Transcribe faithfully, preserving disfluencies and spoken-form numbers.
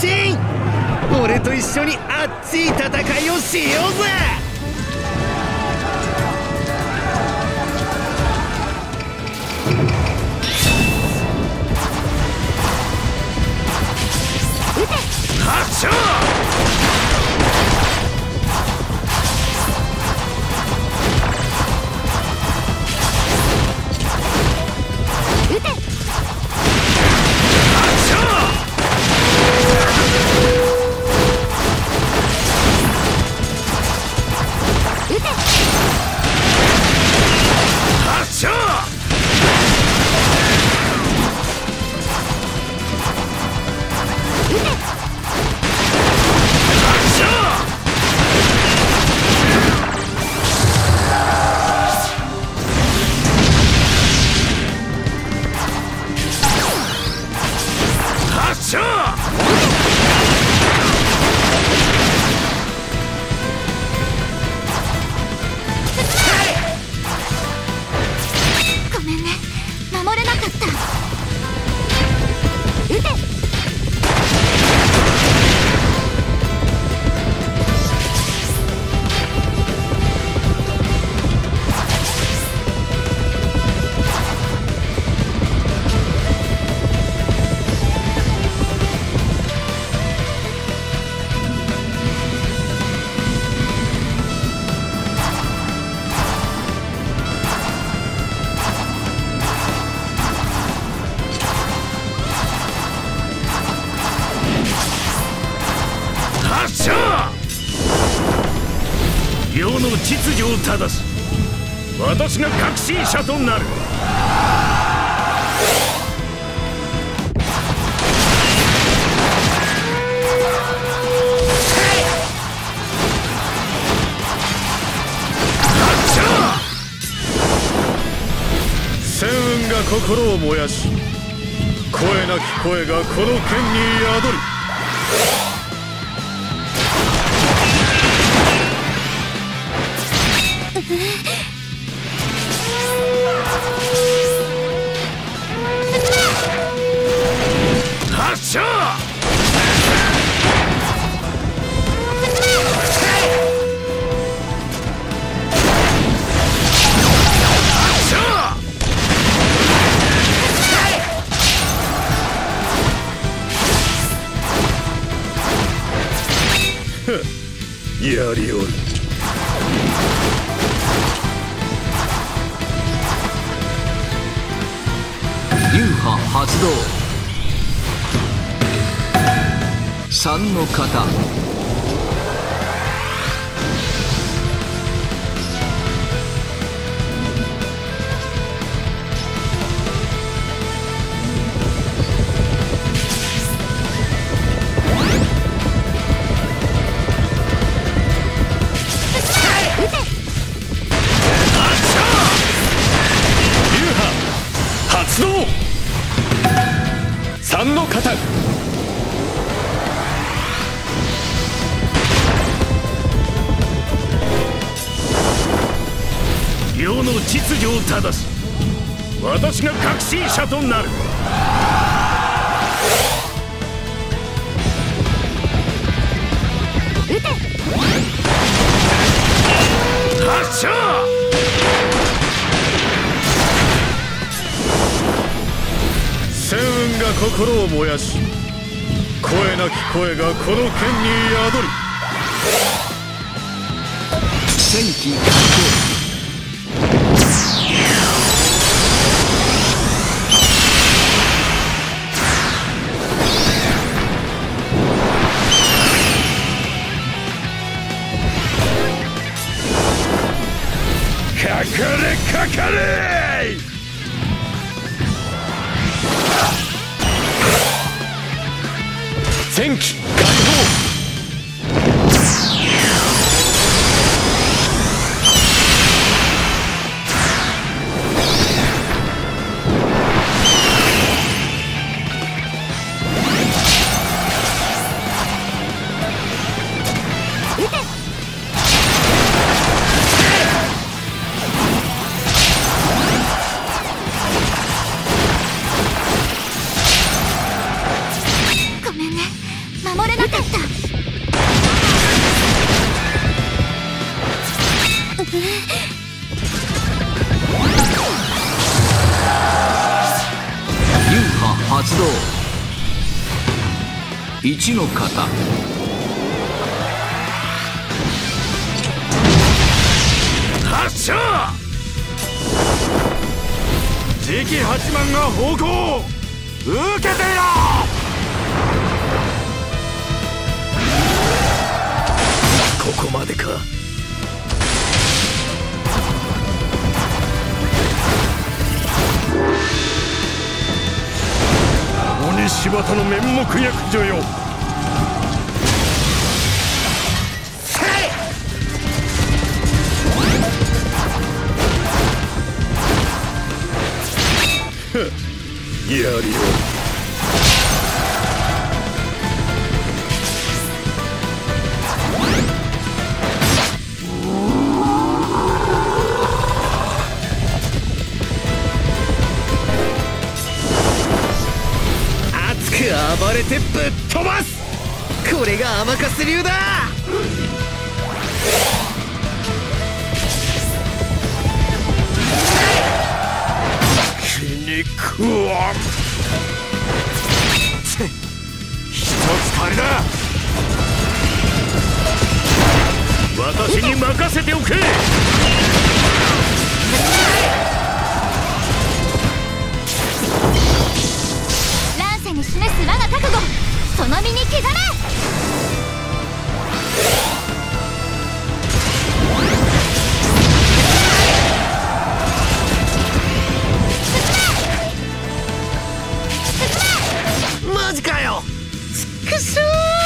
進。俺と一緒に熱い戦いをしようぜ。発射。世の秩序を正し、私が革新者となる。戦雲が心を燃やし、声なき声がこの剣に宿る。発射。やりおる。 流派発動。三の型。 発動。三の型。世の秩序を正し、私が革新者となる。発射。戦雲が心を燃やし、声なき声がこの剣に宿る。 戦機開放。かかれかかれ。戦機開放。 守流派発動。一の型。 発射。次期八幡が方向受けていろ。ここまでか。鬼柴田の面目役女よ。やりよ。熱く暴れてぶっ飛ばす。これが甘春流だ。気に食わん。一つ足りだ。私に任せておけ。 乱世に示す我が覚悟、その身に刻め。マジかよ。くそー。